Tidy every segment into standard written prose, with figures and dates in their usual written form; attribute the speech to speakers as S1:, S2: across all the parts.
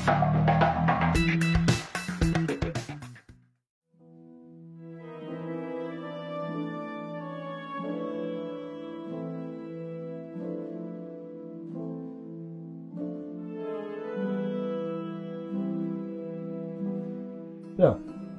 S1: 呀，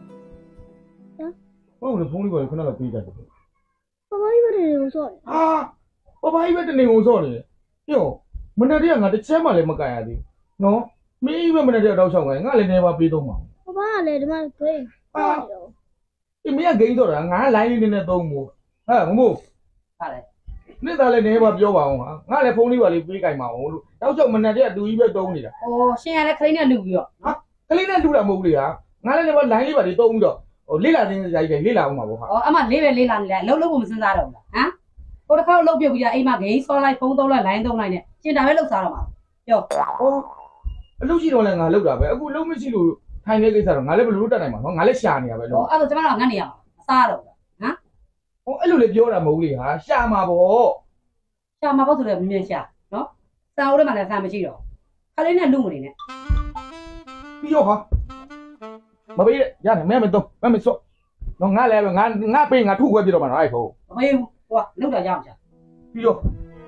S1: 我们同里边可能比较多。
S2: 爸爸以为你有说的。
S1: 啊，爸爸以为你有说的，哟，门那点俺这钱嘛来没干呀的，喏，没以为门那点多少个，俺来那把比多嘛。
S2: 爸爸来的嘛对。
S1: 啊，你没人给多少，俺来你那多么，啊，么？
S3: 啥嘞？
S1: 你咋来那把比较旺啊？俺来同里边比干嘛？我多少门那点都以为多你了。
S3: 哦，现在来可能录哟。
S1: 啊，可能那录了没的啊？俺来那把来里边的多么多。哦，你那天在一个你那嘛不好。
S3: 哦，阿妈你那来，老我们身上了啊？我这靠老表不呀？哎妈，给上来风到了，来到来呢，现在还老啥了嘛？哟。
S1: 哦，老起多了，俺老大呗，我老没起路，太那个啥了，俺来不路得来嘛，俺来下呢呗。
S3: 哦，啊，就怎么了？俺你呀，啥了？啊？
S1: 哦，哎，路来表了没的哈，下嘛不？
S3: 下嘛不出来不面下，喏，三我的嘛来三没去了，他那那弄的呢。
S1: 比较好。mà bây giờ này mẹ mình tung mẹ mình số nó ngã lại ngã bên ngã thu qua đi đâu mà nói thôi
S3: bây giờ qua lúc nào giao chưa
S1: đi vô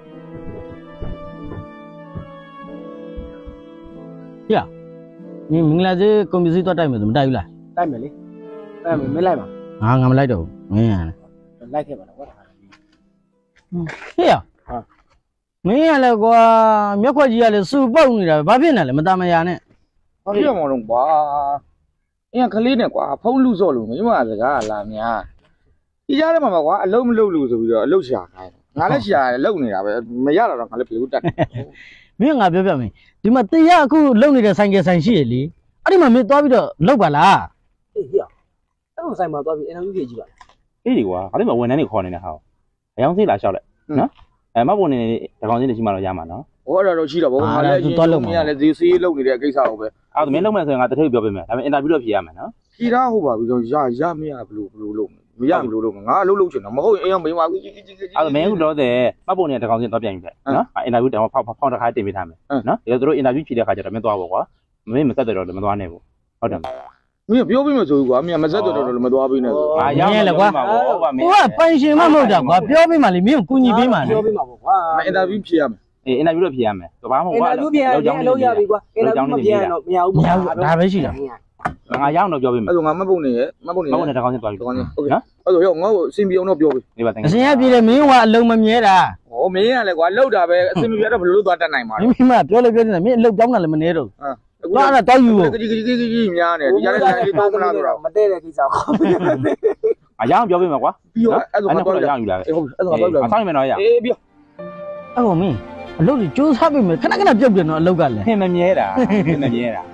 S4: ya ni mình là chứ công việc gì tôi đây mà mình đây là
S5: đây mà đi đây mình mới lại mà
S4: à ngắm lại đâu nghe à
S5: lại cái mà nó quá
S4: thế à nghe là qua mấy cái gì là sưu bông này là bao nhiêu này là mình ta mày này
S5: cái mà đồng bò anh khali này quá phong lưu rồi luôn nhưng mà giờ làm nhà đi ra đấy mà quá lâu rồi lâu xả cái ngã lấy xả lâu này là mấy giờ rồi ngã lấy phiếu đặt
S4: mấy ngã phiếu mình thì mà tây à cứ lâu này là sang xí đi anh mà mấy toa bây giờ lâu cả là
S5: cái gì à cái mà sang mà toa bị anh cái gì vậy
S6: cái gì quá anh mà quên anh khó này nè hao anh không thấy là sao đấy nó em mà quên này thằng con gì chỉ mà nó giảm mà nó
S5: ủa rồi chi là bố ngã lấy lâu này là gì xí lâu này là cái sao vậy
S6: à tụi mình lúc mà thời ngã thấy biểu bên mày, làm interview được gì à mày nó
S5: khi đó không bảo bây giờ ra mới à blue ngã lâu chuyện nó mà thôi em mấy mà
S6: à tụi mình cũng đó thì mà quên này thằng con gì tao biển vậy nó interview để mà phong ra hai tiền bị tham nó giờ tụi interview chỉ để khai cho mình toa quá mình sẽ được mình toa này vôဟုတ်တယ်
S5: မင်းပြောပြီးမှဆိုကွာမင်းမဆက်တော့မသွားပြီးနဲ့
S4: ။အာရလေကွာ။ကိုကပိုင်ရှင်မဟုတ်တာကွာပြောပြီးမှလေမင်းကိုကူညီပေးမှလေ
S5: ပြောပြီးမှာပေါ့ကွာအင်တာဗျူးဖြေရမယ်
S6: အေး interview တော့ဖြေရမယ်ဘာမှမဟုတ်
S5: ဘူးအင်တာဗျူးဖြေရရင်အလုပ်ရပြီကွာအင်တာဗျူးမဖြေရတော့မရဘူး
S4: ဒါပဲရှိတာ
S6: ငါရအောင်တော့ပြောပေးမယ်
S5: အဲ့ဒါငါမပုံနေရဲ့မပုံနေ
S6: တကောင်ချင်းသွားပြီ
S5: တကောင်ချင်းဟုတ်ကဲ့အဲ့ဒါရောငါ့ကိုအစီအပြေအောင်တော့ပြောပြီ
S6: နေပါတင်
S4: အရှင်ကပြည်တယ်မင်းကအလုံးမမြဲတာ
S5: ဟောမင်းကလည်းကွာလှုပ်တာပဲအစီအပြေတော့ဘယ်လိုသွားတတ်နိုင်မှာလဲ
S4: မင်းမပြောလို့ပြောနေတာမင်းအလုံးကြောင်းတာလည်းမနေတော့
S5: ကွာအဲ့ဒါတော့ယူဖို့ကြီးများနေဒီကြားထဲဆိုင်ပေါင်းမလားဆိုတော့မတည့်တဲ့ကိစ္စပါ
S6: အရအောင်ပြောပေးမယ်ကွာ
S5: ပြီးတော့အဲ့ဒါငါတော့
S6: ရအောင်ယူလာခဲ့
S5: ဟုတ်အဲ့ဒါငါတော့
S6: အဆောင်မယ်နော်ရ
S5: အေးပြီး
S4: အဲ့ကောင်မင်းအလုပ်ကြီးစူးစမ်းပေးမယ်ခဏခဏပြုတ်တယ်နော်အလုပ်ကလည်း
S6: ဟင်မမြဲတာဟင်မမြဲတာ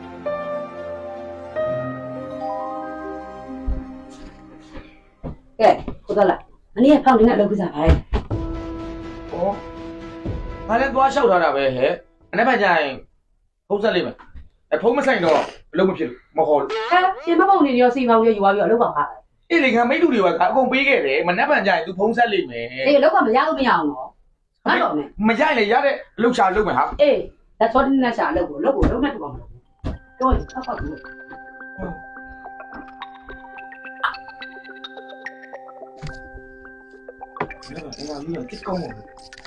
S3: ကဲဟုတ်တယ်လားအနည်းဖောက်နေတဲ့လုပ်ကြစားပါလေ
S1: ဩငါလည်းသွားလျှောက်ထားတာပဲဟဲ့အဲ့ဘက်ကျရင်ဖုံးဆက်လိမ့်မယ်အဖုံးမဆိုင်တော့အလုံးမဖြစ်ဘူးမခေါ်လို့
S3: အဲရှင်မပုံနေရောစီမောင်ရောယူသွားပြီးတော့လုပ်ပါပါ
S1: အေးလေငါမိတ်တူတွေကအကုန်ပေးခဲ့တယ်မနှက်ပန်ကျရင် तू ဖုံးဆက်လိမ့်မယ်
S3: အေးလောက်ကမရလို့မရအောင်နော်ငါတော့နဲ့
S1: မရရင်လေရတဲ့လှုပ်ရှားလုပ်မယ်ဟာ
S3: အေးလက်စောတင်းနဲ့ရှာလုပ်ကိုလုပ်နဲ့တူပါမလို့တော့ဆောက်ပါဘူး
S1: တစ်ကောင်းပါ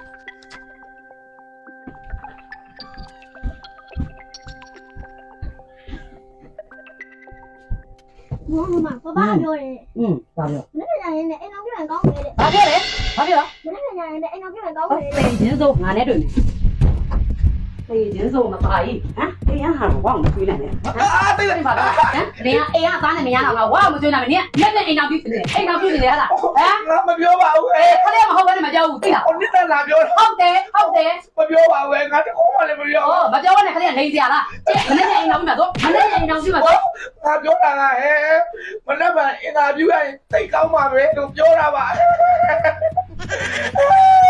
S2: 妈，爸爸ပြောတယ်
S3: ဘာပြော
S2: မနေ့ကညနေအိမ်အောင်ပြန်ကောင်းတယ်တဲ့
S3: ဘာပြောလဲဘာပြော
S2: မနေ့ကညနေအိမ်အောင်ပြန်ကောင်းတယ်
S3: တေးချင်းစုံငါနဲ့တွေ့မယ်တေးချင်းစုံမပါဘူးဟမ်တေးရဟာဝေါ့မတွေ့နိုင်နဲ့
S1: အာတိတ်လိုက်ပါလား
S3: ဟမ်နေရအိမ်ကသားနဲ့နေရတော့ငါဝေါ့မတွေ့နိုင်မနဲ့ညက်နဲ့အိမ်အောင်ပြုတ်နေအိမ်အောင်ပြုတ်နေရလားဟမ်
S1: ငါမပြောပါဘူးဟဲ့
S3: ခလေးမဟုတ်ဘဲနဲ့မကြောက်ဘူးသိလား
S1: ဟိုနစ်သက်လာပြောတာ
S3: ဟုတ်တယ်
S1: မပြောပါဘူးငါတခုမှလည်းမပြော
S3: 哦，မပြောနဲ့ခလေးလိန်စရာလားကျမနေ့ကအိမ်အောင်ပြီမှာတော့မနေ့ကအိမ်အောင်ပြီမှာတော့
S1: ငါပြောတာကဟဲ့မနှက်ပန်အင်တာဗျူးရရင်တိတ်ကောင်းပါပဲလို့ပြောတာပါ